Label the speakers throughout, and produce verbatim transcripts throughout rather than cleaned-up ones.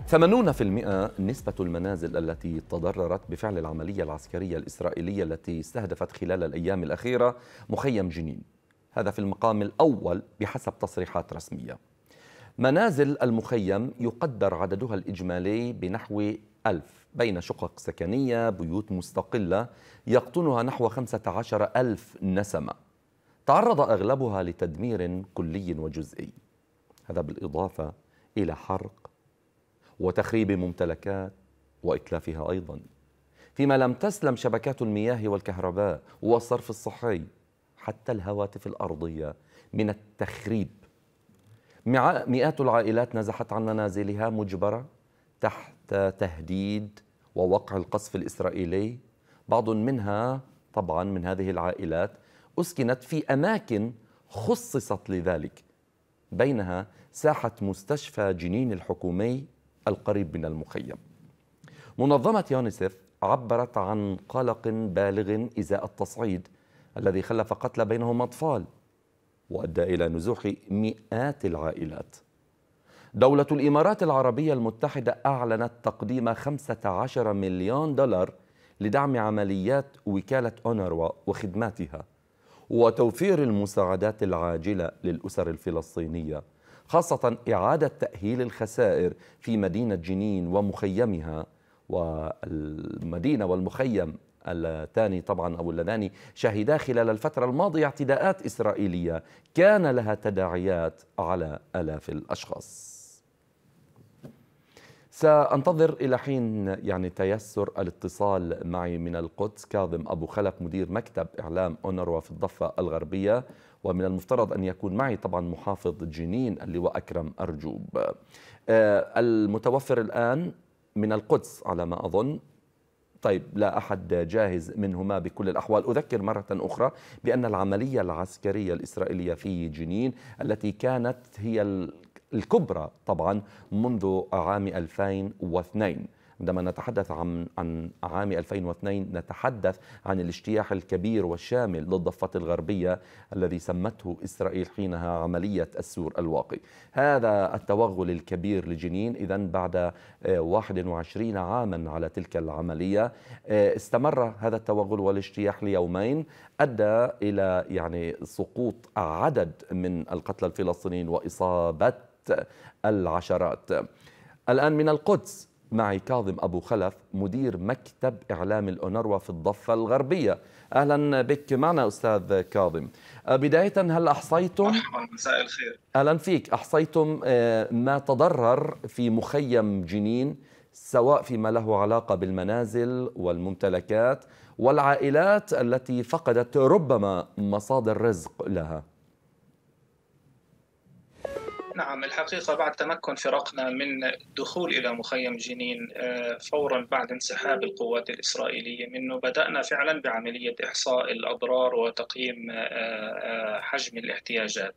Speaker 1: ثمانين بالمئة نسبة المنازل التي تضررت بفعل العملية العسكرية الإسرائيلية التي استهدفت خلال الأيام الأخيرة مخيم جنين، هذا في المقام الأول بحسب تصريحات رسمية. منازل المخيم يقدر عددها الإجمالي بنحو ألف، بين شقق سكنية، بيوت مستقلة يقطنها نحو خمسة عشر ألف نسمة، تعرض أغلبها لتدمير كلي وجزئي، هذا بالإضافة إلى حرق وتخريب ممتلكات وإتلافها أيضا، فيما لم تسلم شبكات المياه والكهرباء والصرف الصحي حتى الهواتف الأرضية من التخريب. مئات العائلات نزحت عن منازلها مجبرة تحت تهديد ووقع القصف الإسرائيلي. بعض منها طبعا من هذه العائلات أسكنت في أماكن خصصت لذلك، بينها ساحة مستشفى جنين الحكومي القريب من المخيم. منظمة يونيسف عبرت عن قلق بالغ إزاء التصعيد الذي خلف قتلى بينهم أطفال وأدى إلى نزوح مئات العائلات. دولة الإمارات العربية المتحدة أعلنت تقديم خمسة عشر مليون دولار لدعم عمليات وكالة أونروا وخدماتها وتوفير المساعدات العاجلة للأسر الفلسطينية، خاصة إعادة تأهيل الخسائر في مدينة جنين ومخيمها. والمدينة والمخيم اللتان طبعا أو اللذان شهدا خلال الفترة الماضية اعتداءات إسرائيلية كان لها تداعيات على آلاف الأشخاص. سأنتظر إلى حين يعني تيسر الاتصال معي من القدس كاظم أبو خلف مدير مكتب إعلام أونروا في الضفة الغربية، ومن المفترض أن يكون معي طبعا محافظ جنين اللواء أكرم أرجوب. المتوفر الآن من القدس على ما أظن. طيب، لا أحد جاهز منهما بكل الأحوال. أذكر مرة أخرى بأن العملية العسكرية الإسرائيلية في جنين التي كانت هي الكبرى طبعا منذ عام ألفين واثنين، عندما نتحدث عن عن عام ألفين واثنين نتحدث عن الاجتياح الكبير والشامل للضفة الغربية الذي سمته إسرائيل حينها عملية السور الواقي. هذا التوغل الكبير لجنين إذن بعد واحد وعشرين عاما على تلك العملية، استمر هذا التوغل والاجتياح ليومين أدى إلى يعني سقوط عدد من القتلى الفلسطينيين وإصابة العشرات. الآن من القدس معي كاظم أبو خلف مدير مكتب إعلام الأونروا في الضفة الغربية. أهلا بك معنا أستاذ كاظم. بداية، هل أحصيتم
Speaker 2: مرحبا، مساء الخير.
Speaker 1: أهلا فيك، أحصيتم ما تضرر في مخيم جنين سواء فيما له علاقة بالمنازل والممتلكات والعائلات التي فقدت ربما مصادر رزق لها؟
Speaker 2: نعم، الحقيقة بعد تمكن فرقنا من الدخول إلى مخيم جنين فورا بعد انسحاب القوات الإسرائيلية منه، بدأنا فعلا بعملية إحصاء الأضرار وتقييم حجم الاحتياجات.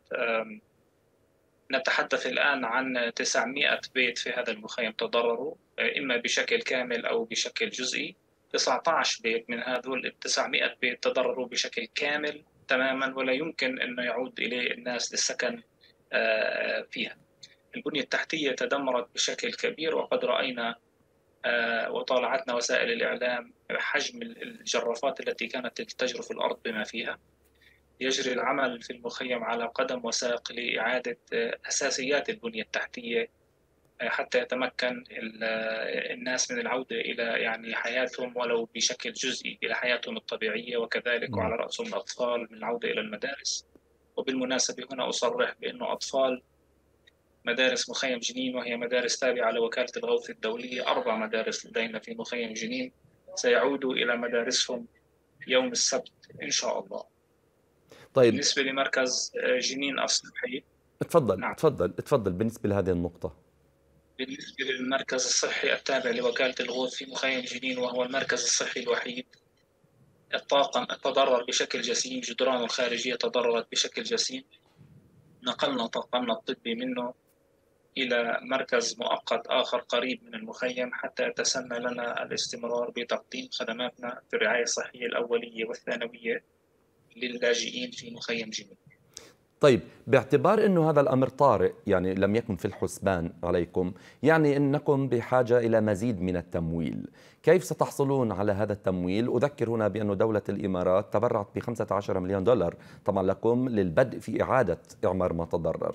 Speaker 2: نتحدث الآن عن تسعمئة بيت في هذا المخيم تضرروا إما بشكل كامل أو بشكل جزئي. تسعة عشر بيت من هذول ال تسعمئة بيت تضرروا بشكل كامل تماما ولا يمكن أن يعود إليه الناس للسكن فيها. البنية التحتية تدمرت بشكل كبير، وقد رأينا وطالعتنا وسائل الإعلام حجم الجرافات التي كانت تجرف الأرض بما فيها. يجري العمل في المخيم على قدم وساق لإعادة أساسيات البنية التحتية حتى يتمكن الناس من العودة إلى يعني حياتهم ولو بشكل جزئي إلى حياتهم الطبيعية، وكذلك وعلى رأسهم الأطفال من العودة إلى المدارس. وبالمناسبة هنا أصرح بأنه أطفال مدارس مخيم جنين، وهي مدارس تابعة لوكالة الغوث الدولية، أربع مدارس لدينا في مخيم جنين سيعودوا إلى مدارسهم يوم السبت إن شاء الله.
Speaker 1: طيب،
Speaker 2: بالنسبة لمركز جنين الصحي،
Speaker 1: تفضل
Speaker 2: نعم.
Speaker 1: تفضل تفضل بالنسبة لهذه النقطة.
Speaker 2: بالنسبة للمركز الصحي التابع لوكالة الغوث في مخيم جنين وهو المركز الصحي الوحيد، الطاقم تضرر بشكل جسيم، جدرانه الخارجية تضررت بشكل جسيم. نقلنا طاقمنا الطبي منه إلى مركز مؤقت آخر قريب من المخيم حتى يتسنى لنا الاستمرار بتقديم خدماتنا في الرعاية الصحية الأولية والثانوية للاجئين في مخيم جنين.
Speaker 1: طيب باعتبار أنه هذا الأمر طارئ، يعني لم يكن في الحسبان عليكم، يعني أنكم بحاجة إلى مزيد من التمويل، كيف ستحصلون على هذا التمويل؟ أذكر هنا بأن دولة الإمارات تبرعت ب خمسة عشر مليون دولار طبعا لكم للبدء في إعادة إعمار ما تضرر.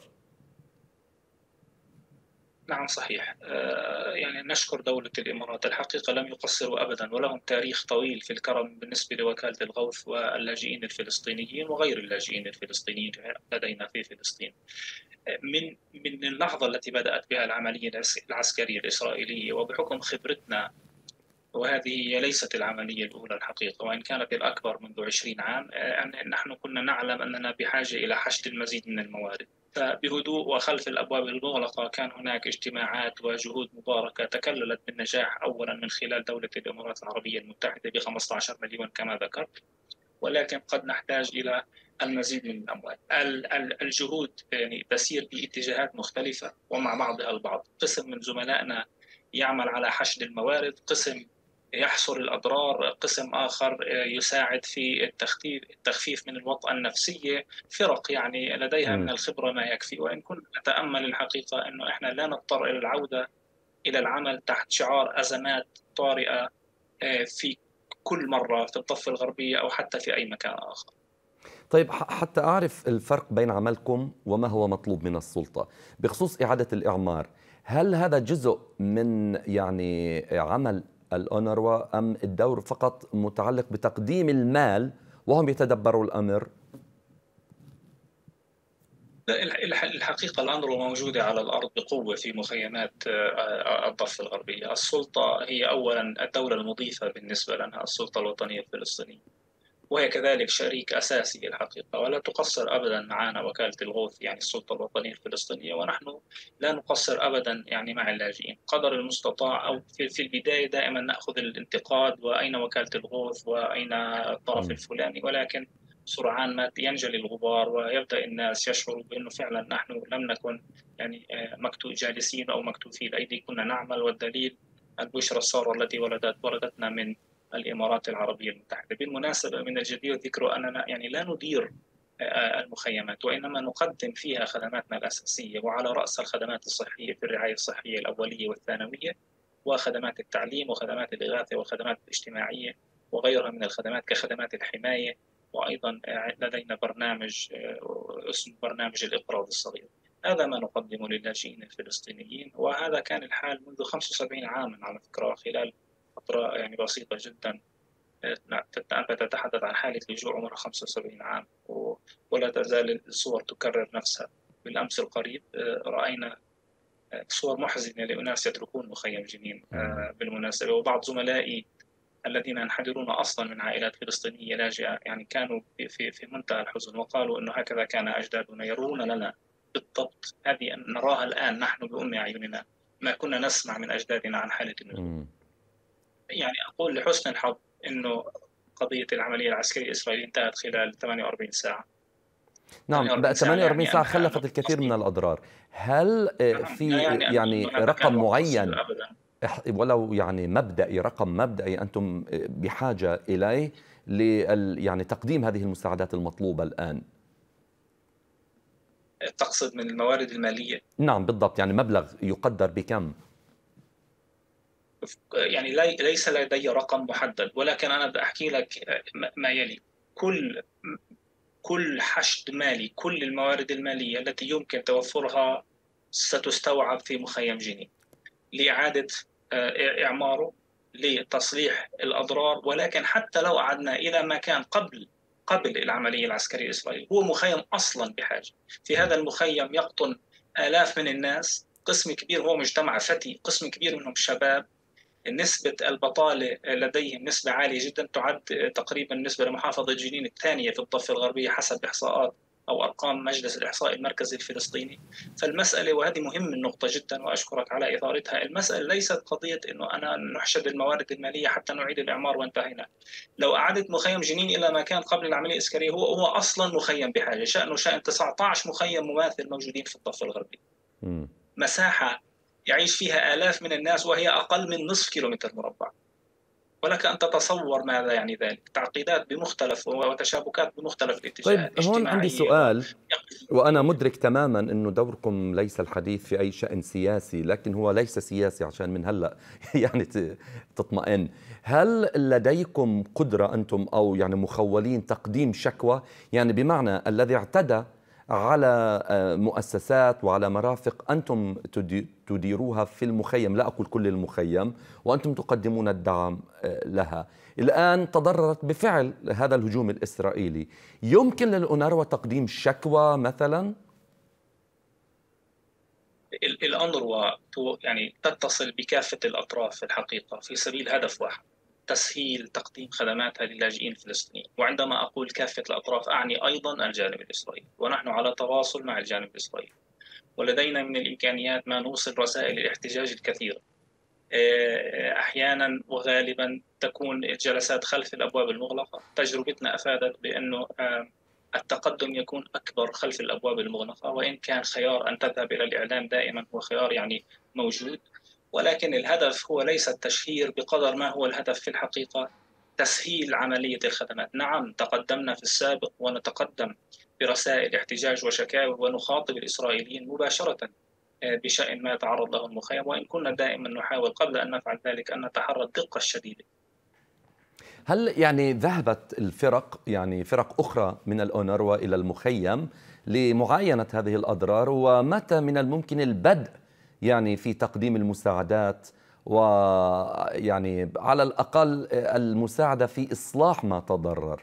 Speaker 2: نعم صحيح. يعني نشكر دولة الإمارات، الحقيقة لم يقصروا أبدا، ولهم تاريخ طويل في الكرم بالنسبة لوكالة الغوث واللاجئين الفلسطينيين وغير اللاجئين الفلسطينيين لدينا في فلسطين. من من اللحظة التي بدأت بها العملية العسكرية الإسرائيلية وبحكم خبرتنا، وهذه هي ليست العملية الأولى الحقيقة، وإن كانت الأكبر منذ عشرين عام، نحن كنا نعلم أننا بحاجة إلى حشد المزيد من الموارد. فبهدوء وخلف الأبواب المغلقة كان هناك اجتماعات وجهود مباركة تكللت بالنجاح، أولا من خلال دولة الإمارات العربية المتحدة ب خمسة عشر مليون كما ذكرت، ولكن قد نحتاج إلى المزيد من الأموال. الجهود يعني تسير باتجاهات مختلفة ومع بعضها البعض. قسم من زملائنا يعمل على حشد الموارد، قسم يحصر الأضرار، قسم آخر يساعد في التخفيف التخفيف من الوطأة النفسية، فرق يعني لديها من الخبرة ما يكفي. وإن كنا نتأمل الحقيقة أنه إحنا لا نضطر إلى العودة إلى العمل تحت شعار أزمات طارئة في كل مرة في الضفة الغربية أو حتى في أي مكان آخر.
Speaker 1: طيب حتى أعرف الفرق بين عملكم وما هو مطلوب من السلطة بخصوص إعادة الإعمار، هل هذا جزء من يعني عمل الأونروا أم الدور فقط متعلق بتقديم المال وهم يتدبروا الأمر؟
Speaker 2: الحقيقة الأونروا موجودة على الأرض بقوة في مخيمات الضفة الغربية. السلطة هي أولا الدولة المضيفة بالنسبة لنا، السلطة الوطنية الفلسطينية، وهي كذلك شريك أساسي الحقيقة، ولا تقصر أبدا معنا وكالة الغوث يعني السلطة الوطنية الفلسطينية، ونحن لا نقصر أبدا يعني مع اللاجئين قدر المستطاع. أو في البداية دائما نأخذ الانتقاد وأين وكالة الغوث وأين الطرف الفلاني، ولكن سرعان ما ينجلي الغبار ويبدأ الناس يشعروا بأنه فعلا نحن لم نكن يعني مكتوف جالسين أو مكتوفي الأيدي، كنا نعمل. والدليل البشرى السارة التي ولدت ولدتنا من الإمارات العربية المتحدة. بالمناسبة من الجدير ذكر أننا يعني لا ندير المخيمات، وإنما نقدم فيها خدماتنا الأساسية، وعلى رأس الخدمات الصحية في الرعاية الصحية الأولية والثانوية، وخدمات التعليم وخدمات الإغاثة والخدمات الاجتماعية وغيرها من الخدمات كخدمات الحماية. وأيضا لدينا برنامج اسمه برنامج الإقراض الصغير. هذا ما نقدمه للاجئين الفلسطينيين، وهذا كان الحال منذ خمسة وسبعين عاما على فكرة، خلال فترة يعني بسيطة جدا. أنت تتحدث عن حالة لجوء عمرها خمسة وسبعين عام ولا تزال الصور تكرر نفسها. بالأمس القريب رأينا صور محزنة لأناس يتركون مخيم جنين بالمناسبة، وبعض زملائي الذين ينحدرون أصلا من عائلات فلسطينية لاجئة يعني كانوا في في منتهى الحزن، وقالوا أنه هكذا كان أجدادنا يرون لنا بالضبط هذه نراها الآن نحن بأم أعيننا، ما كنا نسمع من أجدادنا عن حالة النزوح. يعني أقول لحسن الحظ أنه قضية العملية العسكرية الإسرائيلية انتهت خلال ثمانية وأربعين ساعة.
Speaker 1: نعم بقى ثمانية وأربعين ساعة خلفت الكثير من الأضرار. هل في
Speaker 2: يعني,
Speaker 1: يعني رقم معين ولو يعني مبدئي، رقم مبدئي أنتم بحاجة إليه ل يعني تقديم هذه المساعدات المطلوبة الآن؟
Speaker 2: تقصد من الموارد المالية؟
Speaker 1: نعم بالضبط، يعني مبلغ يقدر بكم؟
Speaker 2: يعني ليس لدي رقم محدد، ولكن أنا بدي أحكي لك ما يلي. كل كل حشد مالي، كل الموارد المالية التي يمكن توفرها ستستوعب في مخيم جنين لإعادة إعماره، لتصليح الأضرار. ولكن حتى لو عدنا إلى ما كان قبل قبل العملية العسكرية الإسرائيلية، هو مخيم أصلا بحاجة. في هذا المخيم يقطن آلاف من الناس، قسم كبير هو مجتمع فتي، قسم كبير منهم شباب، نسبة البطالة لديهم نسبة عالية جدا، تعد تقريبا نسبة لمحافظة جنين الثانية في الضفة الغربية حسب إحصاءات أو أرقام مجلس الإحصاء المركزي الفلسطيني. فالمسألة، وهذه مهم النقطة جدا وأشكرك على إثارتها، المسألة ليست قضية أنه أنا نحشد الموارد المالية حتى نعيد الإعمار وانتهينا. لو أعدت مخيم جنين إلى ما كان قبل العملية العسكرية، هو هو أصلا مخيم بحاجة، شأنه شأن تسعة عشر مخيم مماثل موجودين في الضفة الغربية، مساحة يعيش فيها آلاف من الناس وهي أقل من نصف كيلومتر مربع. ولك أن تتصور ماذا يعني ذلك، تعقيدات بمختلف وتشابكات بمختلف الاتجاهات.
Speaker 1: طيب هون عندي سؤال، وأنا مدرك تماما أنه دوركم ليس الحديث في أي شأن سياسي، لكن هو ليس سياسي عشان من هلأ يعني تطمئن. هل لديكم قدرة أنتم أو يعني مخولين تقديم شكوى، يعني بمعنى الذي اعتدى على مؤسسات وعلى مرافق أنتم تديروها في المخيم، لا أقول كل المخيم، وأنتم تقدمون الدعم لها، الآن تضررت بفعل هذا الهجوم الإسرائيلي، يمكن للأونروا تقديم شكوى مثلا؟
Speaker 2: الأونروا يعني تتصل بكافة الأطراف في الحقيقة في سبيل هدف واحد: تسهيل تقديم خدماتها للاجئين الفلسطينيين. وعندما أقول كافة الأطراف أعني أيضا الجانب الإسرائيلي، ونحن على تواصل مع الجانب الإسرائيلي، ولدينا من الإمكانيات ما نوصل رسائل الاحتجاج الكثيرة. أحيانا وغالبا تكون الجلسات خلف الأبواب المغلقة. تجربتنا أفادت بأنه التقدم يكون أكبر خلف الأبواب المغلقة، وإن كان خيار أن تذهب إلى الإعلام دائما هو خيار يعني موجود، ولكن الهدف هو ليس التشهير بقدر ما هو الهدف في الحقيقة تسهيل عملية الخدمات. نعم تقدمنا في السابق ونتقدم برسائل احتجاج وشكاوى ونخاطب الإسرائيليين مباشرة بشأن ما يتعرض له المخيم، وإن كنا دائما نحاول قبل أن نفعل ذلك أن نتحرى الدقة الشديدة.
Speaker 1: هل يعني ذهبت الفرق يعني فرق أخرى من الأونروا إلى المخيم لمعاينة هذه الأضرار، ومتى من الممكن البدء يعني في تقديم المساعدات، ويعني على الأقل المساعدة في إصلاح ما تضرر؟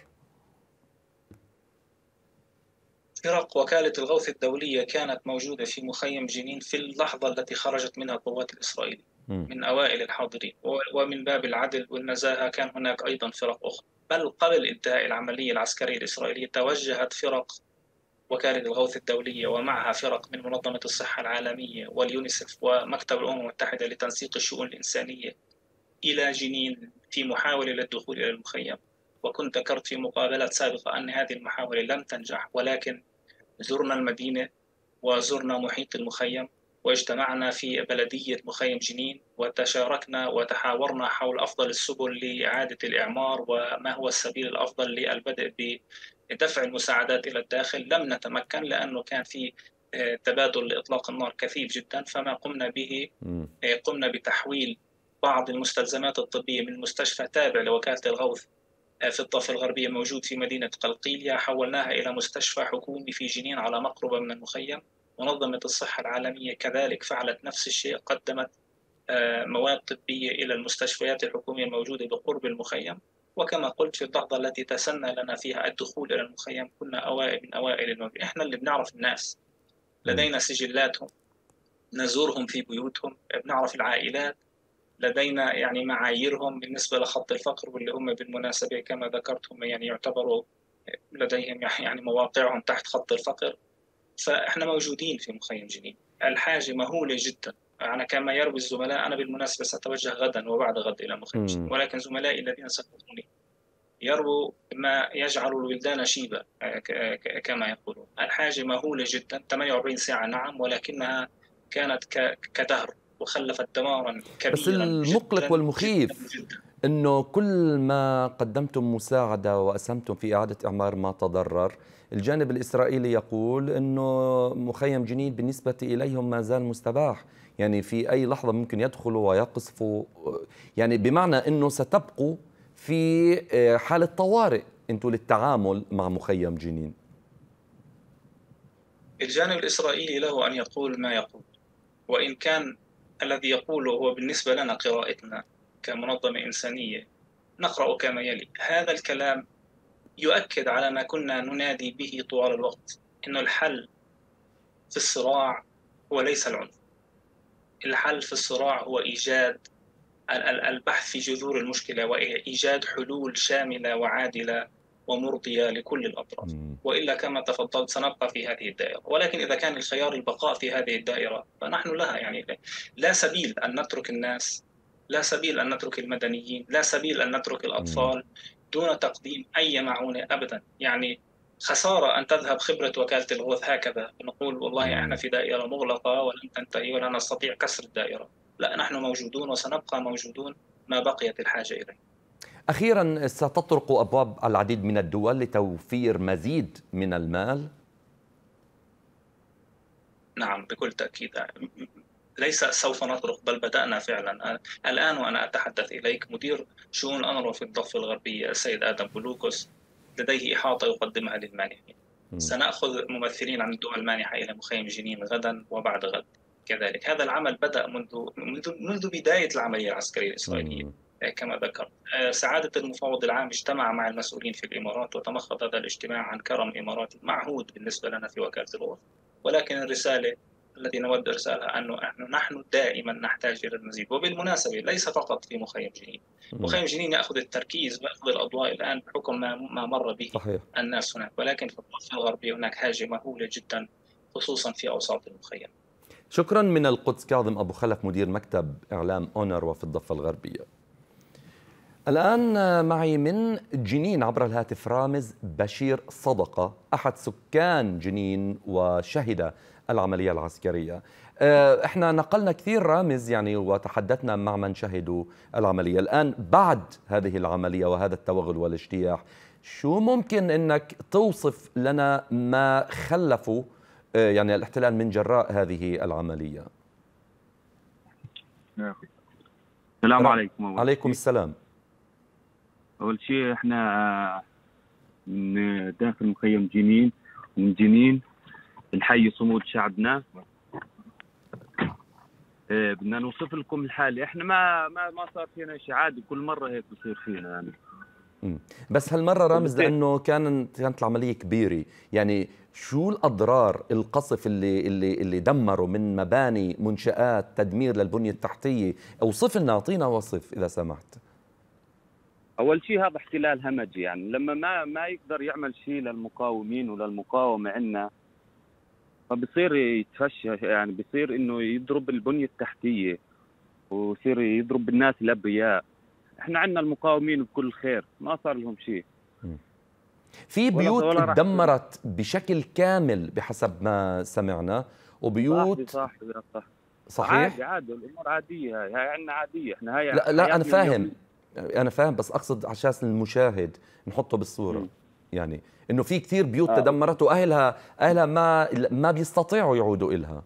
Speaker 2: فرق وكالة الغوث الدولية كانت موجودة في مخيم جنين في اللحظة التي خرجت منها القوات الإسرائيلية من أوائل الحاضرين، ومن باب العدل والنزاهة كان هناك أيضا فرق أخرى. بل قبل انتهاء العملية العسكرية الإسرائيلية توجهت فرق وكالة الغوث الدولية ومعها فرق من منظمة الصحة العالمية واليونيسف ومكتب الأمم المتحدة لتنسيق الشؤون الإنسانية إلى جنين في محاولة للدخول إلى المخيم. وكنت ذكرت في مقابلات سابقة أن هذه المحاولة لم تنجح، ولكن زرنا المدينة وزرنا محيط المخيم واجتمعنا في بلدية مخيم جنين وتشاركنا وتحاورنا حول أفضل السبل لإعادة الإعمار وما هو السبيل الأفضل للبدء بدفع المساعدات إلى الداخل. لم نتمكن لأنه كان في تبادل لإطلاق النار كثيف جدا، فما قمنا به قمنا بتحويل بعض المستلزمات الطبية من مستشفى تابع لوكالة الغوث في الضفة الغربية موجود في مدينة قلقيلية، حولناها إلى مستشفى حكومي في جنين على مقربة من المخيم. منظمة الصحة العالمية كذلك فعلت نفس الشيء، قدمت مواد طبية إلى المستشفيات الحكومية الموجودة بقرب المخيم. وكما قلت في اللحظة التي تسنى لنا فيها الدخول إلى المخيم كنا أوائل من أوائل الموجود. إحنا اللي بنعرف الناس، لدينا سجلاتهم، نزورهم في بيوتهم، بنعرف العائلات، لدينا يعني معاييرهم بالنسبة لخط الفقر، واللي هم بالمناسبة كما ذكرت هم يعني يعتبروا لديهم يعني مواقعهم تحت خط الفقر. فإحنا موجودين في مخيم جنين. الحاجة مهولة جدا. أنا كما يروي الزملاء، أنا بالمناسبة سأتوجه غدا وبعد غد إلى مخيم جنين، ولكن زملائي الذين سبقوني يرووا ما يجعل الولدان شيبة كما يقولون. الحاجة مهولة جدا. ثمانية وأربعين ساعة نعم، ولكنها كانت كدهر وخلفت دمارا كبيرا.
Speaker 1: بس المقلق والمخيف جداً جداً أنه كل ما قدمتم مساعدة وأسهمتم في إعادة إعمار ما تضرر، الجانب الإسرائيلي يقول أنه مخيم جنين بالنسبة إليهم ما زال مستباح، يعني في أي لحظة ممكن يدخلوا ويقصفوا، يعني بمعنى أنه ستبقوا في حالة طوارئ أنتم للتعامل مع مخيم جنين.
Speaker 2: الجانب الإسرائيلي له أن يقول ما يقول، وإن كان الذي يقوله هو بالنسبة لنا قراءتنا كمنظمة إنسانية نقرأ كما يلي. هذا الكلام يؤكد على ما كنا ننادي به طوال الوقت، إنه الحل في الصراع هو ليس العنف. الحل في الصراع هو إيجاد البحث في جذور المشكلة وإيجاد حلول شاملة وعادلة ومرضية لكل الأطراف، وإلا كما تفضلت سنبقى في هذه الدائرة. ولكن إذا كان الخيار البقاء في هذه الدائرة فنحن لها، يعني لا سبيل أن نترك الناس، لا سبيل أن نترك المدنيين، لا سبيل أن نترك الأطفال دون تقديم أي معونة أبدا. يعني خسارة أن تذهب خبرة وكالة الغوث هكذا، نقول والله إحنا في دائرة مغلقة ولن تنتهي ولا نستطيع كسر الدائرة. لا، نحن موجودون وسنبقى موجودون ما بقيت الحاجة إليه.
Speaker 1: أخيرا، ستطرق أبواب العديد من الدول لتوفير مزيد من المال؟
Speaker 2: نعم بكل تأكيد. ليس سوف نترك، بل بدأنا فعلا الآن وأنا أتحدث إليك. مدير شؤون الأنروا في الضفة الغربية السيد آدم بولوكوس لديه إحاطة يقدمها للمانحين. سنأخذ ممثلين عن الدول المانحة إلى مخيم جنين غدا وبعد غد كذلك. هذا العمل بدأ منذ منذ منذ بداية العملية العسكرية الإسرائيلية كما ذكرت. سعادة المفوض العام اجتمع مع المسؤولين في الإمارات، وتمخض هذا الاجتماع عن كرم إماراتي معهود بالنسبة لنا في وكالة الغرف. ولكن الرسالة التي نود إرسالها أنه نحن دائما نحتاج إلى المزيد. وبالمناسبة ليس فقط في مخيم جنين. مخيم جنين يأخذ التركيز ويأخذ الأضواء الآن بحكم ما مر به صحيح. الناس هناك، ولكن في الضفة الغربية هناك حاجة مهولة جدا خصوصا في أوساط المخيم.
Speaker 1: شكرا. من القدس كاظم أبو خلف، مدير مكتب إعلام أونروا في الضفة الغربية. الآن معي من جنين عبر الهاتف رامز بشير صدقة، أحد سكان جنين وشهد العملية العسكرية. احنا نقلنا كثير رامز يعني وتحدثنا مع من شهدوا العملية. الآن بعد هذه العملية وهذا التوغل والاجتياح، شو ممكن انك توصف لنا ما خلفوا يعني الاحتلال من جراء هذه العملية؟
Speaker 3: السلام عليكم.
Speaker 1: عليكم السلام.
Speaker 3: أول شيء احنا من داخل مخيم جنين، من جنين نحيي صمود شعبنا. اه بدنا نوصف لكم الحالة. احنا ما ما ما صار فينا شيء، عادي كل مرة هيك بصير فينا يعني.
Speaker 1: بس هالمرة رامز لأنه كان كانت العملية كبيرة، يعني شو الأضرار القصف اللي اللي اللي دمروا من مباني منشآت، تدمير للبنية التحتية؟ اوصف لنا، أعطينا وصف إذا سمحت.
Speaker 3: أول شيء هذا احتلال همجي، يعني لما ما ما يقدر يعمل شيء للمقاومين وللمقاومة عندنا، فبصير يتفشى، يعني بصير إنه يضرب البنية التحتية ويصير يضرب الناس الأبرياء. احنا عندنا المقاومين بكل خير، ما صار لهم شيء.
Speaker 1: في بيوت تدمرت بشكل كامل بحسب ما سمعنا، وبيوت
Speaker 3: صح صح
Speaker 1: صحيح.
Speaker 3: عادي عادي، الامور عاديه، هاي عندنا عاديه احنا. هاي
Speaker 1: لا لا انا فاهم انا فاهم بس اقصد عشان المشاهد نحطه بالصوره. م. يعني انه في كثير بيوت آه. تدمرت واهلها اهلها ما ما بيستطيعوا يعودوا إلها.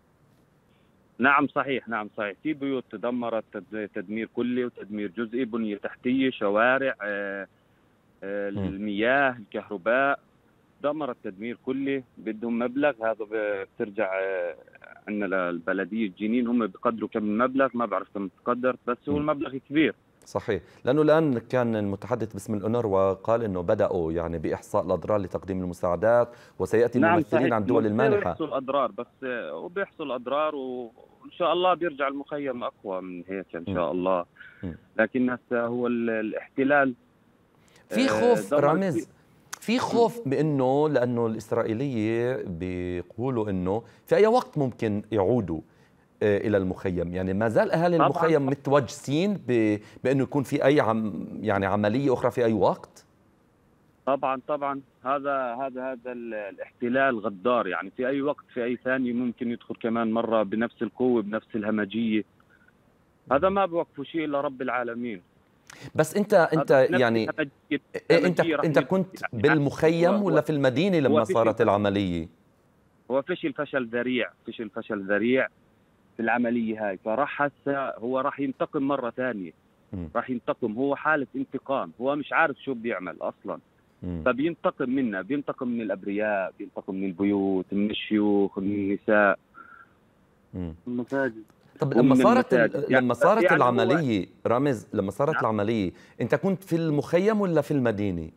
Speaker 3: نعم صحيح، نعم صحيح. في بيوت تدمرت تدمير كلي وتدمير جزئي، بنية تحتية، شوارع، آه آه المياه، الكهرباء، دمرت تدمير كلي. بدهم مبلغ، هذا بترجع آه عندنا للبلدية جنين، هم بيقدروا كم المبلغ، ما بعرف كم تقدر، بس هو المبلغ كبير.
Speaker 1: صحيح، لأنه الآن كان المتحدث باسم الأونروا قال إنه بدأوا يعني بإحصاء الأضرار لتقديم المساعدات، وسيأتي
Speaker 3: نعم
Speaker 1: ممثلين عن الدول المانحة.
Speaker 3: بيحصل أضرار، بس وبيحصل أضرار، وإن شاء الله بيرجع المخيم أقوى من هيك إن شاء الله. م. لكن هسه هو الاحتلال
Speaker 1: في خوف رامز، في خوف بأنه لأنه الإسرائيلية بيقولوا إنه في أي وقت ممكن يعودوا إلى المخيم. يعني ما زال أهالي المخيم متوجسين بأنه يكون في أي عم يعني عملية أخرى في أي وقت؟
Speaker 3: طبعا طبعا هذا هذا هذا الاحتلال غدار، يعني في أي وقت في أي ثانية ممكن يدخل كمان مرة بنفس القوة بنفس الهمجية. هذا ما بوقفه شيء إلا رب العالمين.
Speaker 1: بس أنت أنت يعني أنت أنت كنت بالمخيم ولا في المدينة لما صارت العملية؟
Speaker 3: هو فشل فشل ذريع، فشل فشل ذريع في العملية هاي. فراح هسه هو راح ينتقم مرة ثانية، راح ينتقم. هو حالة انتقام، هو مش عارف شو بيعمل أصلا. م. فبينتقم منا، بينتقم من الأبرياء، بينتقم من البيوت، من الشيوخ، من النساء، من المساجد.
Speaker 1: طب لما صارت ال... لما صارت يعني العملية رامز، لما صارت نعم. العملية أنت كنت في المخيم ولا في المدينة؟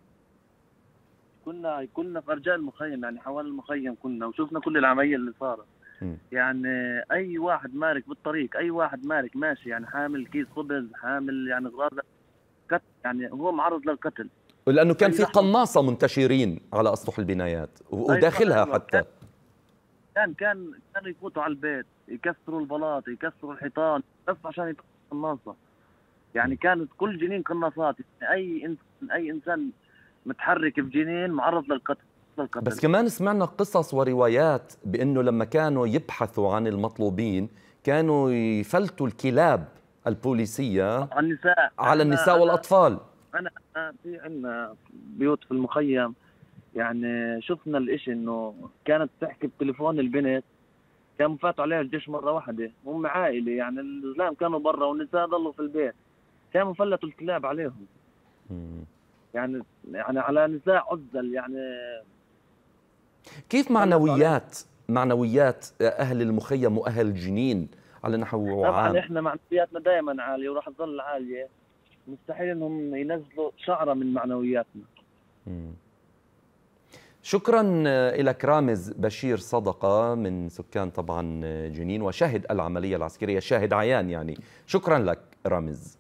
Speaker 4: كنا كنا في أرجاء المخيم، يعني حوالي المخيم كنا، وشوفنا كل العملية اللي صارت. يعني اي واحد مارك بالطريق، اي واحد مارك ماشي يعني حامل كيس خبز، حامل يعني اغراض قتل، يعني هو معرض للقتل.
Speaker 1: لانه كان في قناصه منتشرين على اسطح البنايات وداخلها أيوة حتى.
Speaker 4: كان كان كانوا يفوتوا على البيت، يكسروا البلاط، يكسروا الحيطان بس عشان يطلعوا قناصه. يعني كانت كل جنين قناصات، يعني اي انسان اي انسان متحرك في جنين معرض للقتل.
Speaker 1: بس كمان سمعنا قصص وروايات بأنه لما كانوا يبحثوا عن المطلوبين كانوا يفلتوا الكلاب البوليسية
Speaker 4: على النساء
Speaker 1: على النساء
Speaker 4: أنا
Speaker 1: والأطفال.
Speaker 4: أنا في عندنا بيوت في المخيم، يعني شفنا الإشي إنه كانت تحكي بتليفون البنت، كانوا فاتوا عليها الجيش مره واحده، هم عائله يعني الزلام كانوا برا والنساء ضلوا في البيت، كانوا فلتوا الكلاب عليهم.
Speaker 1: مم.
Speaker 4: يعني يعني على نساء عزل يعني.
Speaker 1: كيف معنويات معنويات اهل المخيم واهل جنين على نحو عام؟
Speaker 4: طبعا احنا معنوياتنا دائما عاليه وراح تظل عاليه، مستحيل انهم ينزلوا شعره من معنوياتنا.
Speaker 1: مم. شكرا لك رامز بشير صدقة من سكان طبعا جنين وشاهد العملية العسكرية، شاهد عيان يعني. شكرا لك رامز.